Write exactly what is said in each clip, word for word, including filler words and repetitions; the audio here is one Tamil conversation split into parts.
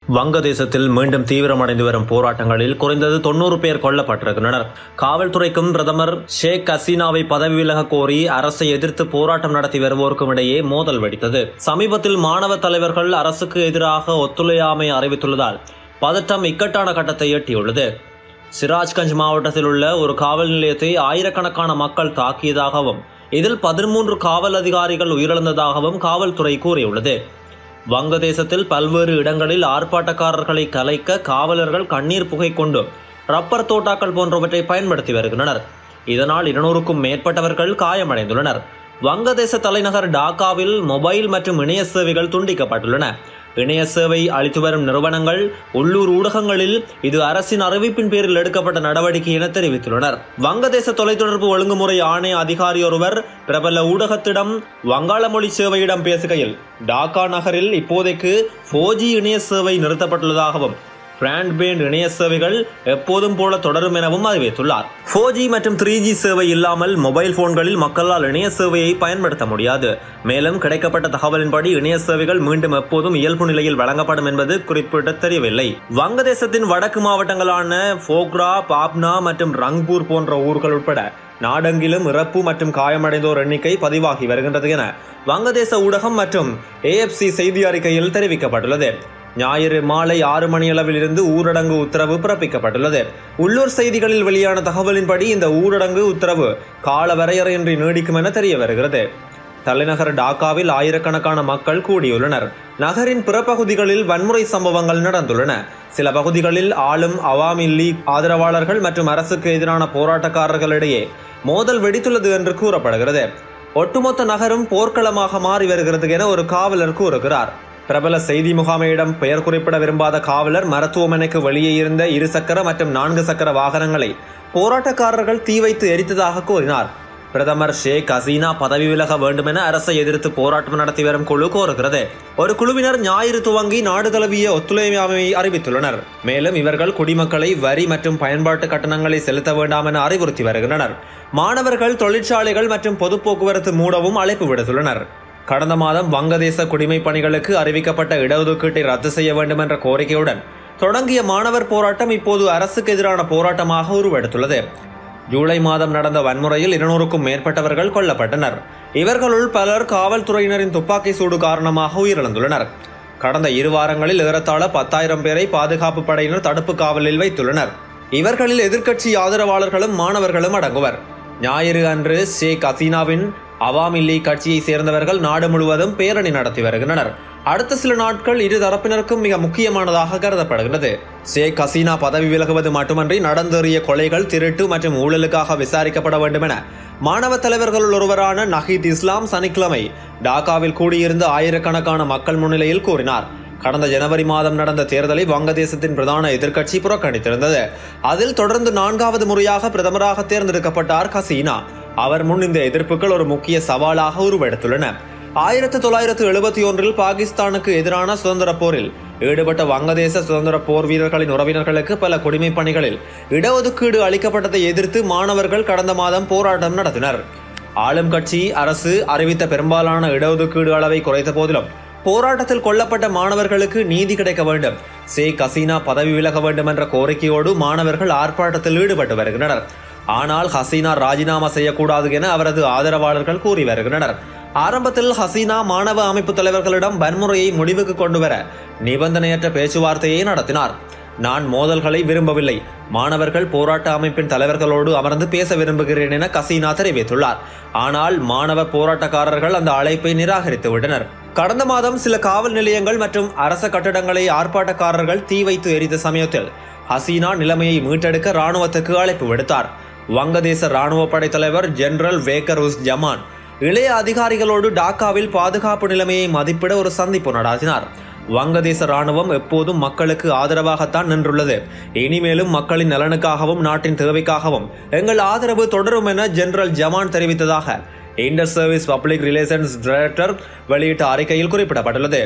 வங்கதேசத்தில் மீண்டும் தீவிரமடைந்து வரும் போராட்டங்களில் குறைந்தது தொன்னூறு பேர் கொல்லப்பட்டிருக்கின்றனர். காவல்துறைக்கும் பிரதமர் ஷேக் ஹசீனாவை பதவி விலக கோரி அரசை எதிர்த்து போராட்டம் நடத்தி வருவோருக்கும் இடையே மோதல் வெடித்தது. சமீபத்தில் மாணவ தலைவர்கள் அரசுக்கு எதிராக ஒத்துழையாமை அறிவித்துள்ளதால் பதட்டம் இக்கட்டான கட்டத்தை எட்டியுள்ளது. சிராஜ்கஞ்ச் மாவட்டத்தில் உள்ள ஒரு காவல் நிலையத்தை ஆயிரக்கணக்கான மக்கள் தாக்கியதாகவும் இதில் பதிமூன்று காவல் அதிகாரிகள் உயிரிழந்ததாகவும் காவல்துறை கூறியுள்ளது. வங்கதேசத்தில் பல்வேறு இடங்களில் ஆர்ப்பாட்டக்காரர்களை கலைக்க காவலர்கள் கண்ணீர் புகை கொண்டு ரப்பர் தோட்டாக்கள் போன்றவற்றை பயன்படுத்தி வருகின்றனர். இதனால் இருநூறுக்கும் மேற்பட்டவர்கள் காயமடைந்துள்ளனர். வங்கதேச தலைநகர் டாக்காவில் மொபைல் மற்றும் இணைய சேவைகள் துண்டிக்கப்பட்டுள்ளன. இணைய சேவை அளித்து வரும் நிறுவனங்கள் உள்ளூர் ஊடகங்களில் இது அரசின் அறிவிப்பின் பேரில் எடுக்கப்பட்ட நடவடிக்கை என தெரிவித்துள்ளனர். வங்கதேச தொலைத்தொடர்பு ஒழுங்குமுறை ஆணைய அதிகாரி ஒருவர் பிரபல ஊடகத்திடம் வங்காள மொழி சேவையிடம் பேசுகையில் டாக்கா நகரில் இப்போதைக்கு போர் ஜி இணைய சேவை நிறுத்தப்பட்டுள்ளதாகவும் பிராட்பேண்ட் இணைய சேவைகள் எப்போதும் போல தொடரும் எனவும் அறிவித்துள்ளார். போர் ஜி மற்றும் த்ரீ ஜி சேவை இல்லாமல் மொபைல் போன்களில் மக்களால் இணைய சேவையை பயன்படுத்த முடியாது. மேலும் கிடைக்கப்பட்ட தகவலின்படி இணைய சேவைகள் மீண்டும் எப்போதும் இயல்பு நிலையில் வழங்கப்படும் என்பது குறிப்பிட தெரியவில்லை. வங்கதேசத்தின் வடக்கு மாவட்டங்களான போக்ரா, பாப்னா மற்றும் ரங்பூர் போன்ற ஊர்கள் உட்பட நாடெங்கிலும் இறப்பு மற்றும் காயமடைந்தோர் எண்ணிக்கை பதிவாகி வருகின்றது என வங்கதேச ஊடகம் மற்றும் ஏ எஃப் சி செய்தி அறிக்கையில் தெரிவிக்கப்பட்டுள்ளது. ஞாயிறு மாலை ஆறு மணியளவில் இருந்து ஊரடங்கு உத்தரவு பிறப்பிக்கப்பட்டுள்ளது. உள்ளூர் செய்திகளில் வெளியான தகவலின்படி இந்த ஊரடங்கு உத்தரவு கால வரையறையின்றி நீடிக்கும் என தெரிய வருகிறது. தலைநகர் டாக்காவில் ஆயிரக்கணக்கான மக்கள் கூடியுள்ளனர். நகரின் பிற பகுதிகளில் வன்முறை சம்பவங்கள் நடந்துள்ளன. சில பகுதிகளில் ஆளும் அவாமி லீக் ஆதரவாளர்கள் மற்றும் அரசுக்கு எதிரான போராட்டக்காரர்களிடையே மோதல் வெடித்துள்ளது என்று கூறப்படுகிறது. ஒட்டுமொத்த நகரும் போர்க்களமாக மாறி வருகிறது என ஒரு காவலர் கூறுகிறார். பிரபல செய்தி முகாமையிடம் பெயர் குறிப்பிட விரும்பாத காவலர் மருத்துவமனைக்கு வெளியே இருந்த இரு சக்கர மற்றும் நான்கு சக்கர வாகனங்களை போராட்டக்காரர்கள் தீ வைத்து எரித்ததாக கூறினார். பிரதமர் ஷேக் ஹசீனா பதவி விலக வேண்டும் என அரசை எதிர்த்து போராட்டம் நடத்தி வரும் குழு கோருகிறது. ஒரு குழுவினர் ஞாயிறு துவங்கி நாடு தழுவிய ஒத்துழையாமையை அறிவித்துள்ளனர். மேலும் இவர்கள் குடிமக்களை வரி மற்றும் பயன்பாட்டு கட்டணங்களை செலுத்த வேண்டாம் என அறிவுறுத்தி வருகின்றனர். மாணவர்கள், தொழிற்சாலைகள் மற்றும் பொது போக்குவரத்து மூடவும் அழைப்பு விடுத்துள்ளனர். கடந்த மாதம் வங்கதேச குடிமை பணிகளுக்கு அறிவிக்கப்பட்ட இடஒதுக்கீட்டை ரத்து செய்ய வேண்டும் என்ற கோரிக்கையுடன் தொடங்கிய மாணவர் போராட்டம் இப்போது அரசுக்கு எதிரான போராட்டமாக உருவெடுத்துள்ளது. ஜூலை மாதம் நடந்த வன்முறையில் இருநூறுக்கும் மேற்பட்டவர்கள் கொல்லப்பட்டனர். இவர்களுள் பலர் காவல்துறையினரின் துப்பாக்கி சூடு காரணமாக உயிரிழந்துள்ளனர். கடந்த இரு வாரங்களில் ஏறத்தாழ பத்தாயிரம் பேரை பாதுகாப்பு படையினர் தடுப்பு காவலில் வைத்துள்ளனர். இவர்களில் எதிர்க்கட்சி ஆதரவாளர்களும் மாணவர்களும் அடங்குவர். ஞாயிறு அன்று ஷேக் ஹசீனாவின் அவாமி லீக் கட்சியை சேர்ந்தவர்கள் நாடு முழுவதும் பேரணி நடத்தி வருகின்றனர். அடுத்த சில நாட்கள் இரு தரப்பினருக்கும் மிக முக்கியமானதாக கருதப்படுகிறது. ஷேக் ஹசீனா பதவி விலகுவது மட்டுமன்றி நடந்தேறிய கொலைகள், திருட்டு மற்றும் ஊழலுக்காக விசாரிக்கப்பட வேண்டும் என மாணவ தலைவர்களுள் ஒருவரான நஹீத் இஸ்லாம் சனிக்கிழமை டாக்காவில் கூடியிருந்த ஆயிரக்கணக்கான மக்கள் முன்னிலையில் கூறினார். கடந்த ஜனவரி மாதம் நடந்த தேர்தலை வங்கதேசத்தின் பிரதான எதிர்க்கட்சி புறக்கணித்திருந்தது. அதில் தொடர்ந்து நான்காவது முறையாக பிரதமராக தேர்ந்தெடுக்கப்பட்டார் ஹசீனா. அவர் முன் இந்த எதிர்ப்புகள் ஒரு முக்கிய சவாலாக உருவெடுத்துள்ளன. ஆயிரத்தி தொள்ளாயிரத்து எழுபத்தி ஒன்றில் பாகிஸ்தானுக்கு எதிரான சுதந்திர போரில் ஈடுபட்ட வங்கதேச சுதந்திர போர் வீரர்களின் உறவினர்களுக்கு பல குடிமை பணிகளில் இடஒதுக்கீடு அளிக்கப்பட்டதை எதிர்த்து மாணவர்கள் கடந்த மாதம் போராட்டம் நடத்தினர். ஆளும் கட்சி அரசு அறிவித்த பெரும்பாலான இடஒதுக்கீடு அளவை குறைத்த போதிலும் போராட்டத்தில் கொல்லப்பட்ட மாணவர்களுக்கு நீதி கிடைக்க வேண்டும், ஷேக் ஹசீனா பதவி விலக வேண்டும் என்ற கோரிக்கையோடு மாணவர்கள் ஆர்ப்பாட்டத்தில் ஈடுபட்டு வருகின்றனர். ஆனால் ஹசீனா ராஜினாமா செய்யக்கூடாது என அவரது ஆதரவாளர்கள் கூறி வருகின்றனர். ஆரம்பத்தில் ஹசீனா மாணவ அமைப்பு தலைவர்களிடம் வன்முறையை முடிவுக்கு கொண்டுவர நிபந்தனையற்ற பேச்சுவார்த்தையை நடத்தினார். நான் மோதல்களை விரும்பவில்லை, மாணவர்கள் போராட்ட அமைப்பின் தலைவர்களோடு அமர்ந்து பேச விரும்புகிறேன் என ஹசீனா தெரிவித்துள்ளார். ஆனால் மாணவ போராட்டக்காரர்கள் அந்த அழைப்பை நிராகரித்து விட்டனர். கடந்த மாதம் சில காவல் நிலையங்கள் மற்றும் அரச கட்டடங்களை ஆர்ப்பாட்டக்காரர்கள் தீ வைத்து எரித்த சமயத்தில் ஹசீனா நிலைமையை மீட்டெடுக்க இராணுவத்துக்கு அழைப்பு விடுத்தார். வங்கதேச இராணுவ படை தலைவர் ஜெனரல் வேக்கர் உஸ் ஜமான் இளைய அதிகாரிகளோடு டாக்காவில் பாதுகாப்பு நிலைமையை மதிப்பிட ஒரு சந்திப்பு நடாத்தினார். வங்கதேச இராணுவம் எப்போதும் மக்களுக்கு ஆதரவாகத்தான் நின்றுள்ளது. இனிமேலும் மக்களின் நலனுக்காகவும் நாட்டின் தேவைக்காகவும் எங்கள் ஆதரவு தொடரும் என ஜெனரல் ஜமான் தெரிவித்ததாக inter service public relations director வெளியிட்ட அறிக்கையில் குறிப்பிடப்பட்டுள்ளது.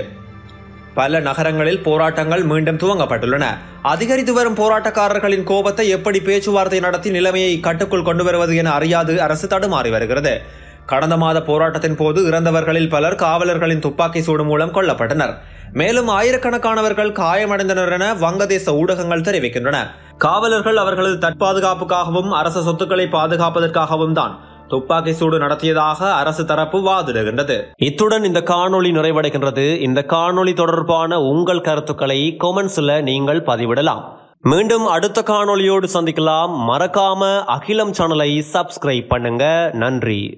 பல நகரங்களில் போராட்டங்கள் மீண்டும் துவங்கப்பட்டுள்ளன. அதிகரித்து வரும் போராட்டக்காரர்களின் கோபத்தை எப்படி பேச்சுவார்த்தை நடத்தி நிலைமையை கட்டுக்குள் கொண்டு வருவது என அறியாது அரசு தடுமாறி வருகிறது. கடந்த மாத போராட்டத்தின் போது இறந்தவர்களில் பலர் காவலர்களின் துப்பாக்கி சூடு மூலம் கொல்லப்பட்டனர். மேலும் ஆயிரக்கணக்கானவர்கள் காயமடைந்தனர் என வங்கதேச ஊடகங்கள் தெரிவிக்கின்றன. காவலர்கள் அவர்களது தற்பாதுகாப்புக்காகவும் அரசு சொத்துக்களை பாதுகாப்பதற்காகவும் தான் துப்பாக்கி சூடு நடத்தியதாக அரசு தரப்பு வாதிடுகின்றது. இத்துடன் இந்த காணொளி நிறைவடைகின்றது. இந்த காணொளி தொடர்பான உங்கள் கருத்துக்களை கொமெண்ட்ஸ்ல நீங்கள் பதிவிடலாம். மீண்டும் அடுத்த காணொளியோடு சந்திக்கலாம். மறக்காம அகிலம் சேனலை சப்ஸ்கிரைப் பண்ணுங்க. நன்றி.